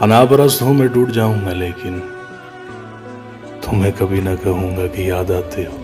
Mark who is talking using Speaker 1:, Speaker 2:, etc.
Speaker 1: अनापरस्त हूं मैं, टूट जाऊंगा, लेकिन तुम्हें कभी ना कहूंगा कि याद आते हो।